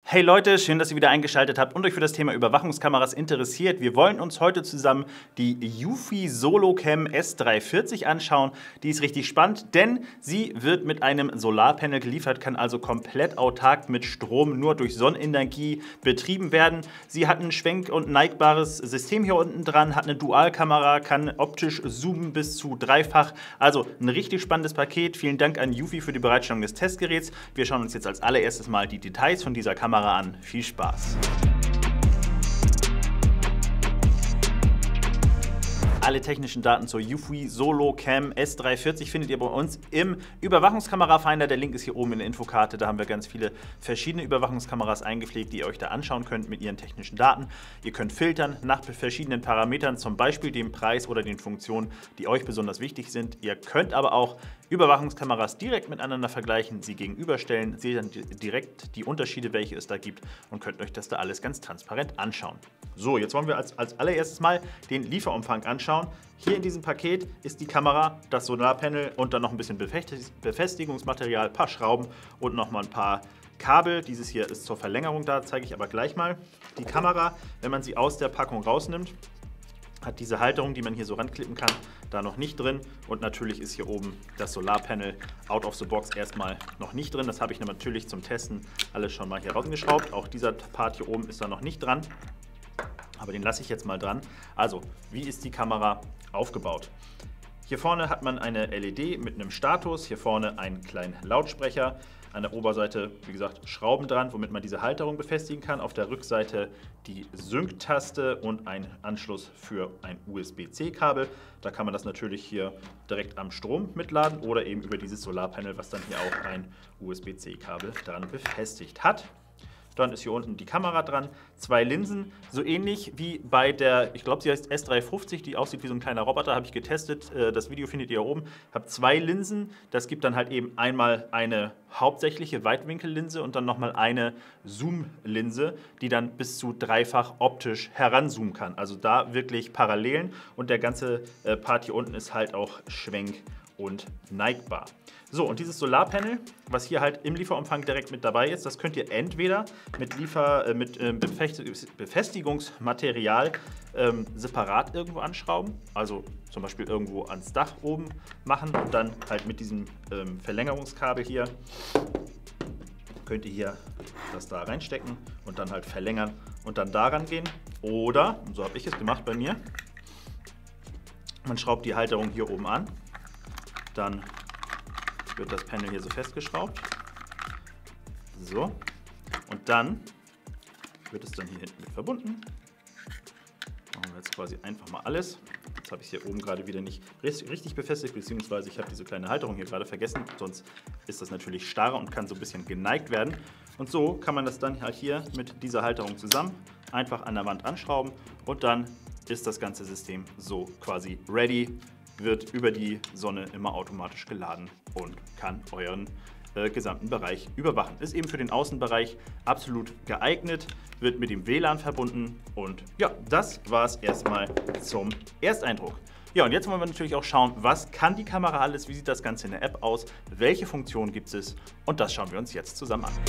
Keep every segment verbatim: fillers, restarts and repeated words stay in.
Hey Leute, schön, dass ihr wieder eingeschaltet habt und euch für das Thema Überwachungskameras interessiert. Wir wollen uns heute zusammen die Eufy SoloCam S dreihundertvierzig anschauen. Die ist richtig spannend, denn sie wird mit einem Solarpanel geliefert, kann also komplett autark mit Strom nur durch Sonnenenergie betrieben werden. Sie hat ein schwenk- und neigbares System hier unten dran, hat eine Dualkamera, kann optisch zoomen bis zu dreifach. Also ein richtig spannendes Paket. Vielen Dank an Eufy für die Bereitstellung des Testgeräts. Wir schauen uns jetzt als allererstes mal die Details von dieser Kamera an. Viel Spaß! Alle technischen Daten zur Eufy SoloCam S dreihundertvierzig findet ihr bei uns im Überwachungskamerafinder. Der Link ist hier oben in der Infokarte. Da haben wir ganz viele verschiedene Überwachungskameras eingepflegt, die ihr euch da anschauen könnt mit ihren technischen Daten. Ihr könnt filtern nach verschiedenen Parametern, zum Beispiel dem Preis oder den Funktionen, die euch besonders wichtig sind. Ihr könnt aber auch Überwachungskameras direkt miteinander vergleichen, sie gegenüberstellen, seht dann direkt die Unterschiede, welche es da gibt und könnt euch das da alles ganz transparent anschauen. So, jetzt wollen wir als, als allererstes mal den Lieferumfang anschauen. Hier in diesem Paket ist die Kamera, das Solarpanel und dann noch ein bisschen Befestigungsmaterial, ein paar Schrauben und noch mal ein paar Kabel. Dieses hier ist zur Verlängerung da, zeige ich aber gleich mal. Die Kamera, wenn man sie aus der Packung rausnimmt, hat diese Halterung, die man hier so ranklippen kann, da noch nicht drin. Und natürlich ist hier oben das Solarpanel out of the box erstmal noch nicht drin. Das habe ich natürlich zum Testen alles schon mal hier rausgeschraubt. Auch dieser Part hier oben ist da noch nicht dran. Aber den lasse ich jetzt mal dran. Also, wie ist die Kamera aufgebaut? Hier vorne hat man eine L E D mit einem Status. Hier vorne einen kleinen Lautsprecher. An der Oberseite, wie gesagt, Schrauben dran, womit man diese Halterung befestigen kann. Auf der Rückseite die Sync-Taste und ein Anschluss für ein U S B C Kabel. Da kann man das natürlich hier direkt am Strom mitladen oder eben über dieses Solarpanel, was dann hier auch ein U S B C Kabel dran befestigt hat. Dann ist hier unten die Kamera dran, zwei Linsen, so ähnlich wie bei der, ich glaube sie heißt S dreihundertfünfzig, die aussieht wie so ein kleiner Roboter, habe ich getestet, das Video findet ihr hier oben. Ich habe zwei Linsen, das gibt dann halt eben einmal eine hauptsächliche Weitwinkellinse und dann nochmal eine Zoom-Linse, die dann bis zu dreifach optisch heranzoomen kann. Also da wirklich Parallelen und der ganze Part hier unten ist halt auch schwenk- und neigbar. So, und dieses Solarpanel, was hier halt im Lieferumfang direkt mit dabei ist, das könnt ihr entweder mit, Liefer, äh, mit äh, Befestigungsmaterial ähm, separat irgendwo anschrauben, also zum Beispiel irgendwo ans Dach oben machen und dann halt mit diesem ähm, Verlängerungskabel hier könnt ihr hier das da reinstecken und dann halt verlängern und dann daran gehen. Oder, so habe ich es gemacht bei mir, man schraubt die Halterung hier oben an, dann wird das Panel hier so festgeschraubt. So. Und dann wird es dann hier hinten mit verbunden. Machen wir jetzt quasi einfach mal alles. Jetzt habe ich es hier oben gerade wieder nicht richtig befestigt, beziehungsweise ich habe diese kleine Halterung hier gerade vergessen. Sonst ist das natürlich starr und kann so ein bisschen geneigt werden. Und so kann man das dann halt hier mit dieser Halterung zusammen einfach an der Wand anschrauben und dann ist das ganze System so quasi ready, wird über die Sonne immer automatisch geladen und kann euren äh, gesamten Bereich überwachen. Ist eben für den Außenbereich absolut geeignet, wird mit dem W L A N verbunden und ja, das war es erstmal zum Ersteindruck. Ja, und jetzt wollen wir natürlich auch schauen, was kann die Kamera alles, wie sieht das Ganze in der App aus, welche Funktionen gibt es und das schauen wir uns jetzt zusammen an.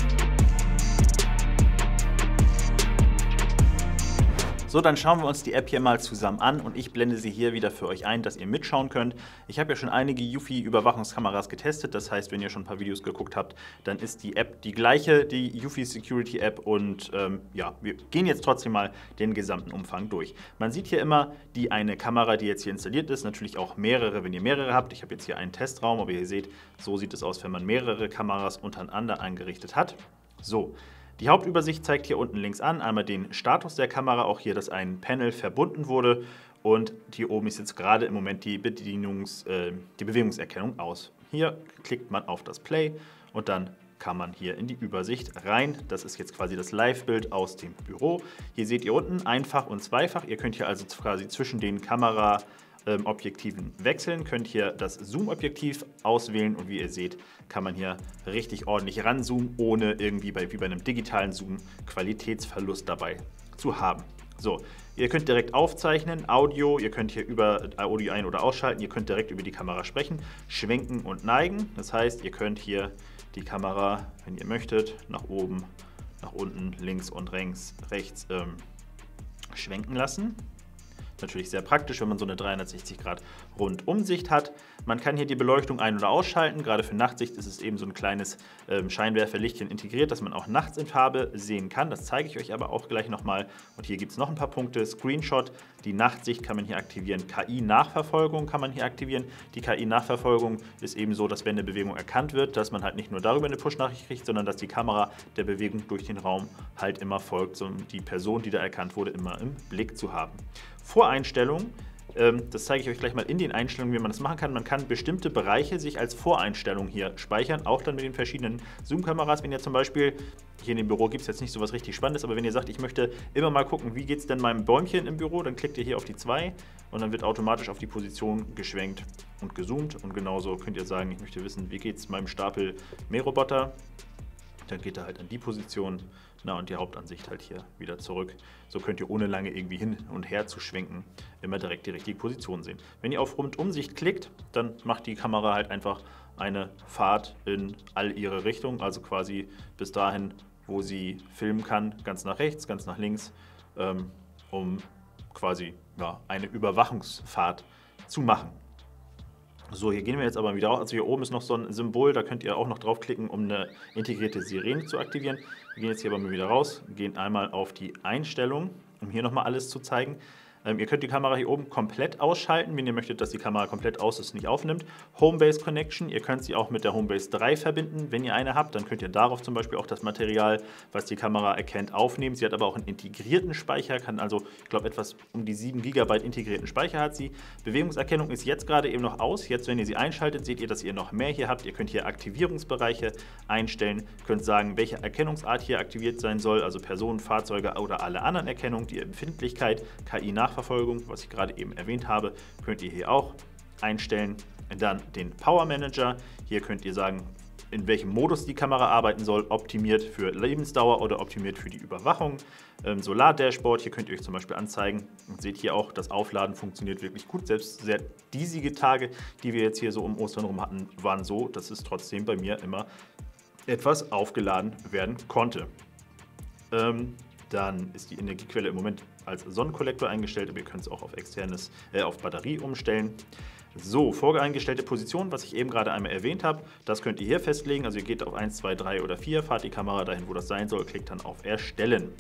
So, dann schauen wir uns die App hier mal zusammen an und ich blende sie hier wieder für euch ein, dass ihr mitschauen könnt. Ich habe ja schon einige Eufy Überwachungskameras getestet, das heißt, wenn ihr schon ein paar Videos geguckt habt, dann ist die App die gleiche, die Eufy Security App und ähm, ja, wir gehen jetzt trotzdem mal den gesamten Umfang durch. Man sieht hier immer die eine Kamera, die jetzt hier installiert ist, natürlich auch mehrere, wenn ihr mehrere habt. Ich habe jetzt hier einen Testraum, aber ihr seht, so sieht es aus, wenn man mehrere Kameras untereinander eingerichtet hat. So. Die Hauptübersicht zeigt hier unten links an, einmal den Status der Kamera, auch hier, dass ein Panel verbunden wurde und hier oben ist jetzt gerade im Moment die, Bedienungs-, äh, die Bewegungserkennung aus. Hier klickt man auf das Play und dann kann man hier in die Übersicht rein. Das ist jetzt quasi das Live-Bild aus dem Büro. Hier seht ihr unten einfach und zweifach. Ihr könnt hier also quasi zwischen den Kamera Ähm, Objektiven wechseln, könnt hier das Zoom-Objektiv auswählen und wie ihr seht, kann man hier richtig ordentlich ranzoomen, ohne irgendwie bei, wie bei einem digitalen Zoom Qualitätsverlust dabei zu haben. So, ihr könnt direkt aufzeichnen, Audio, ihr könnt hier über Audio ein- oder ausschalten, ihr könnt direkt über die Kamera sprechen, schwenken und neigen. Das heißt, ihr könnt hier die Kamera, wenn ihr möchtet, nach oben, nach unten, links und rechts, rechts ähm, schwenken lassen. Natürlich sehr praktisch, wenn man so eine dreihundertsechzig Grad Rundumsicht hat. Man kann hier die Beleuchtung ein- oder ausschalten. Gerade für Nachtsicht ist es eben so ein kleines ähm, Scheinwerferlichtchen integriert, das man auch nachts in Farbe sehen kann. Das zeige ich euch aber auch gleich nochmal. Und hier gibt es noch ein paar Punkte. Screenshot, die Nachtsicht kann man hier aktivieren. K I-Nachverfolgung kann man hier aktivieren. Die K I-Nachverfolgung ist eben so, dass wenn eine Bewegung erkannt wird, dass man halt nicht nur darüber eine Push-Nachricht kriegt, sondern dass die Kamera der Bewegung durch den Raum halt immer folgt, um die Person, die da erkannt wurde, immer im Blick zu haben. Voreinstellungen, ähm, das zeige ich euch gleich mal in den Einstellungen, wie man das machen kann. Man kann bestimmte Bereiche sich als Voreinstellung hier speichern, auch dann mit den verschiedenen Zoom-Kameras. Wenn ihr zum Beispiel, hier in dem Büro gibt es jetzt nicht so was richtig Spannendes, aber wenn ihr sagt, ich möchte immer mal gucken, wie geht es denn meinem Bäumchen im Büro, dann klickt ihr hier auf die zwei und dann wird automatisch auf die Position geschwenkt und gezoomt. Und genauso könnt ihr sagen, ich möchte wissen, wie geht es meinem Stapel Mähroboter. Dann geht er halt an die Position, na und die Hauptansicht halt hier wieder zurück. So könnt ihr ohne lange irgendwie hin und her zu schwenken immer direkt die richtige Position sehen. Wenn ihr auf Rundumsicht klickt, dann macht die Kamera halt einfach eine Fahrt in all ihre Richtungen, also quasi bis dahin, wo sie filmen kann, ganz nach rechts, ganz nach links, ähm, um quasi ja, eine Überwachungsfahrt zu machen. So, hier gehen wir jetzt aber wieder raus. Also hier oben ist noch so ein Symbol, da könnt ihr auch noch draufklicken, um eine integrierte Sirene zu aktivieren. Wir gehen jetzt hier aber mal wieder raus, gehen einmal auf die Einstellung, um hier nochmal alles zu zeigen. Ähm, ihr könnt die Kamera hier oben komplett ausschalten, wenn ihr möchtet, dass die Kamera komplett aus ist, nicht aufnimmt. Homebase Connection, ihr könnt sie auch mit der Homebase drei verbinden, wenn ihr eine habt. Dann könnt ihr darauf zum Beispiel auch das Material, was die Kamera erkennt, aufnehmen. Sie hat aber auch einen integrierten Speicher, kann also, ich glaube, etwas um die sieben Gigabyte integrierten Speicher hat sie. Bewegungserkennung ist jetzt gerade eben noch aus. Jetzt, wenn ihr sie einschaltet, seht ihr, dass ihr noch mehr hier habt. Ihr könnt hier Aktivierungsbereiche einstellen, könnt sagen, welche Erkennungsart hier aktiviert sein soll, also Personen, Fahrzeuge oder alle anderen Erkennungen, die Empfindlichkeit, K I-Nachverfolgung, was ich gerade eben erwähnt habe, könnt ihr hier auch einstellen. Dann den Power Manager. Hier könnt ihr sagen, in welchem Modus die Kamera arbeiten soll, optimiert für Lebensdauer oder optimiert für die Überwachung. Ähm, Solar-Dashboard, hier könnt ihr euch zum Beispiel anzeigen und seht hier auch, das Aufladen funktioniert wirklich gut. Selbst sehr diesige Tage, die wir jetzt hier so um Ostern rum hatten, waren so, dass es trotzdem bei mir immer etwas aufgeladen werden konnte. Ähm, Dann ist die Energiequelle im Moment als Sonnenkollektor eingestellt, aber ihr könnt es auch auf externes, äh, auf Batterie umstellen. So, voreingestellte Position, was ich eben gerade einmal erwähnt habe, das könnt ihr hier festlegen. Also ihr geht auf eins, zwei, drei oder vier, fahrt die Kamera dahin, wo das sein soll, klickt dann auf Erstellen.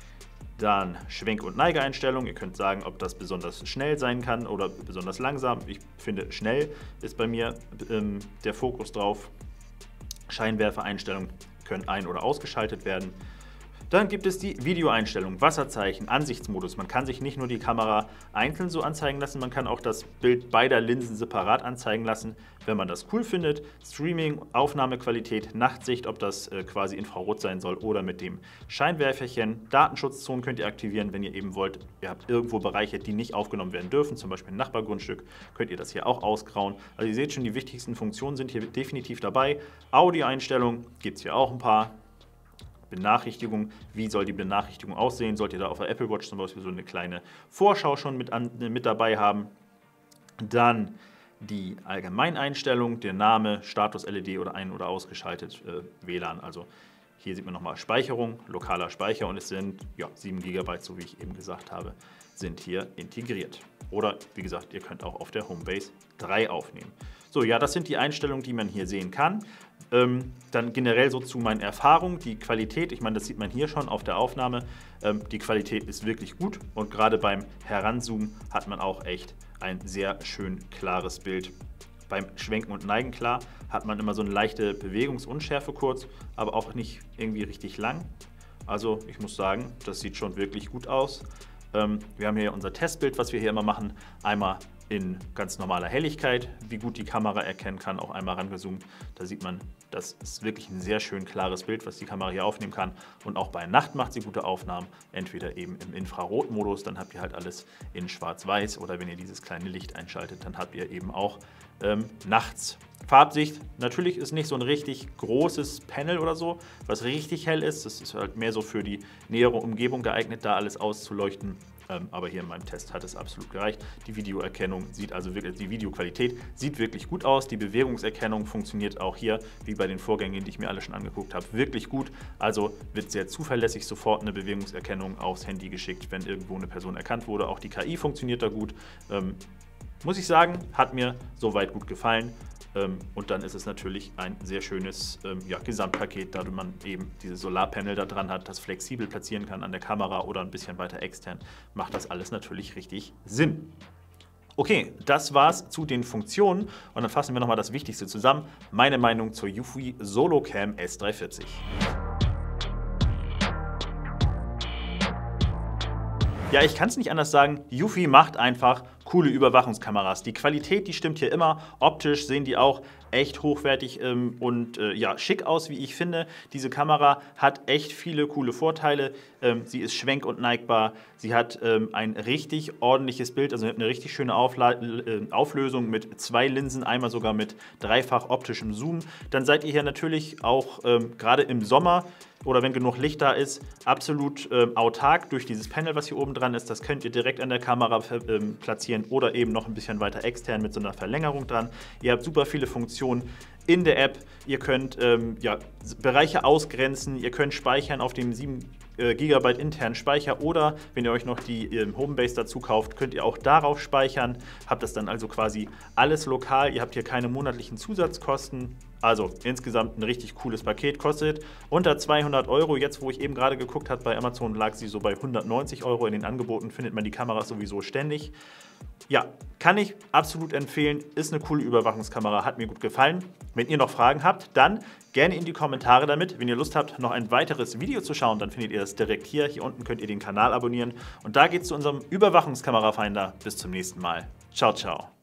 Dann Schwenk- und Neigeeinstellung. Ihr könnt sagen, ob das besonders schnell sein kann oder besonders langsam. Ich finde, schnell ist bei mir ähm, der Fokus drauf. Scheinwerfereinstellungen können ein- oder ausgeschaltet werden. Dann gibt es die Videoeinstellung, Wasserzeichen, Ansichtsmodus. Man kann sich nicht nur die Kamera einzeln so anzeigen lassen, man kann auch das Bild beider Linsen separat anzeigen lassen, wenn man das cool findet. Streaming, Aufnahmequalität, Nachtsicht, ob das äh, quasi Infrarot sein soll oder mit dem Scheinwerferchen. Datenschutzzonen könnt ihr aktivieren, wenn ihr eben wollt, ihr habt irgendwo Bereiche, die nicht aufgenommen werden dürfen, zum Beispiel ein Nachbargrundstück, könnt ihr das hier auch ausgrauen. Also ihr seht schon, die wichtigsten Funktionen sind hier definitiv dabei. Audioeinstellungen gibt es hier auch ein paar. Benachrichtigung, wie soll die Benachrichtigung aussehen? Sollt ihr da auf der Apple Watch zum Beispiel so eine kleine Vorschau schon mit, an, mit dabei haben. Dann die Allgemeineinstellung, der Name, Status L E D oder ein- oder ausgeschaltet, äh, W L A N. Also hier sieht man nochmal Speicherung, lokaler Speicher und es sind ja, sieben Gigabyte, so wie ich eben gesagt habe, sind hier integriert. Oder wie gesagt, ihr könnt auch auf der Homebase drei aufnehmen. So, ja, das sind die Einstellungen, die man hier sehen kann. Ähm, dann generell so zu meinen Erfahrungen, die Qualität, ich meine, das sieht man hier schon auf der Aufnahme, ähm, die Qualität ist wirklich gut und gerade beim Heranzoomen hat man auch echt ein sehr schön klares Bild. Beim Schwenken und Neigen, klar, hat man immer so eine leichte Bewegungsunschärfe kurz, aber auch nicht irgendwie richtig lang. Also ich muss sagen, das sieht schon wirklich gut aus. Ähm, wir haben hier unser Testbild, was wir hier immer machen, einmal in ganz normaler Helligkeit, wie gut die Kamera erkennen kann, auch einmal rangezoomt. Da sieht man, das ist wirklich ein sehr schön klares Bild, was die Kamera hier aufnehmen kann. Und auch bei Nacht macht sie gute Aufnahmen, entweder eben im Infrarotmodus, dann habt ihr halt alles in schwarz-weiß, oder wenn ihr dieses kleine Licht einschaltet, dann habt ihr eben auch ähm, nachts. Farbsicht, natürlich ist nicht so ein richtig großes Panel oder so, was richtig hell ist. Das ist halt mehr so für die nähere Umgebung geeignet, da alles auszuleuchten. Ähm, aber hier in meinem Test hat es absolut gereicht. Die Videoerkennung sieht also wirklich, die Videoqualität sieht wirklich gut aus. Die Bewegungserkennung funktioniert auch hier, wie bei den Vorgängen, die ich mir alle schon angeguckt habe, wirklich gut. Also wird sehr zuverlässig sofort eine Bewegungserkennung aufs Handy geschickt, wenn irgendwo eine Person erkannt wurde. Auch die K I funktioniert da gut. Ähm, muss ich sagen, hat mir soweit gut gefallen. Ähm, und dann ist es natürlich ein sehr schönes ähm, ja, Gesamtpaket, da man eben dieses Solarpanel da dran hat, das flexibel platzieren kann an der Kamera oder ein bisschen weiter extern, macht das alles natürlich richtig Sinn. Okay, das war's zu den Funktionen und dann fassen wir nochmal das Wichtigste zusammen. Meine Meinung zur Eufy SoloCam S dreihundertvierzig. Ja, ich kann es nicht anders sagen, Eufy macht einfach coole Überwachungskameras. Die Qualität, die stimmt hier immer. Optisch sehen die auch echt hochwertig ähm, und äh, ja, schick aus, wie ich finde. Diese Kamera hat echt viele coole Vorteile. Ähm, sie ist schwenk- und neigbar. Sie hat ähm, ein richtig ordentliches Bild, also eine richtig schöne Aufla äh, Auflösung mit zwei Linsen, einmal sogar mit dreifach optischem Zoom. Dann seid ihr hier natürlich auch ähm, gerade im Sommer oder wenn genug Licht da ist, absolut ähm, autark durch dieses Panel, was hier oben dran ist. Das könnt ihr direkt an der Kamera ähm, platzieren oder eben noch ein bisschen weiter extern mit so einer Verlängerung dran. Ihr habt super viele Funktionen in der App. Ihr könnt ähm, ja, Bereiche ausgrenzen, ihr könnt speichern auf dem sieben Gigabyte internen Speicher oder wenn ihr euch noch die ähm, Homebase dazu kauft, könnt ihr auch darauf speichern. Habt das dann also quasi alles lokal. Ihr habt hier keine monatlichen Zusatzkosten. Also insgesamt ein richtig cooles Paket, kostet unter zweihundert Euro. Jetzt, wo ich eben gerade geguckt habe, bei Amazon lag sie so bei hundertneunzig Euro. In den Angeboten findet man die Kameras sowieso ständig. Ja, kann ich absolut empfehlen. Ist eine coole Überwachungskamera, hat mir gut gefallen. Wenn ihr noch Fragen habt, dann gerne in die Kommentare damit. Wenn ihr Lust habt, noch ein weiteres Video zu schauen, dann findet ihr das direkt hier. Hier unten könnt ihr den Kanal abonnieren. Und da geht's zu unserem Überwachungskamerafinder. Bis zum nächsten Mal. Ciao, ciao.